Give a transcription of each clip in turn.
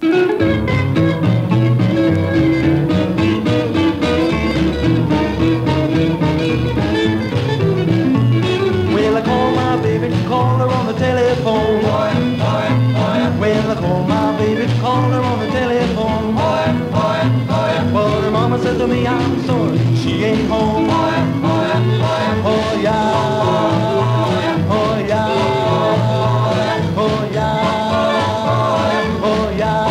Well, I call my baby, call her on the telephone. Well, I call my baby, call her on the telephone. Well, her mama said to me, I'm sorry, she ain't home. Oh yeah, oh yeah, oh yeah, oh yeah, oh yeah,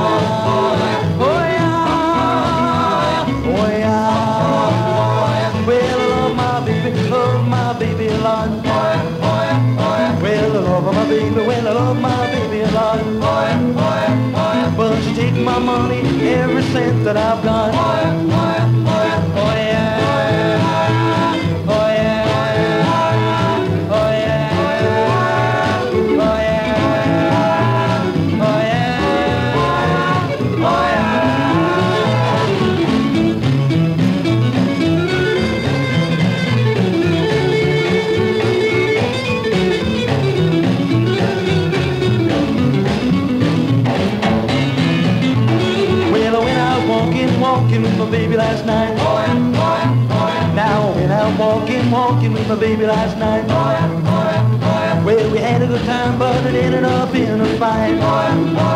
oh yeah. Well, I love my baby, a lot. Well, I love my baby, well, I love my baby a lot. But she take my money, every cent that I've got. Oh yeah, oh yeah, oh yeah, oh yeah, oh yeah, oh yeah. Walking with my baby last night. Now I went out walking with my baby last night. Well, we had a good time, but it ended up in a fight.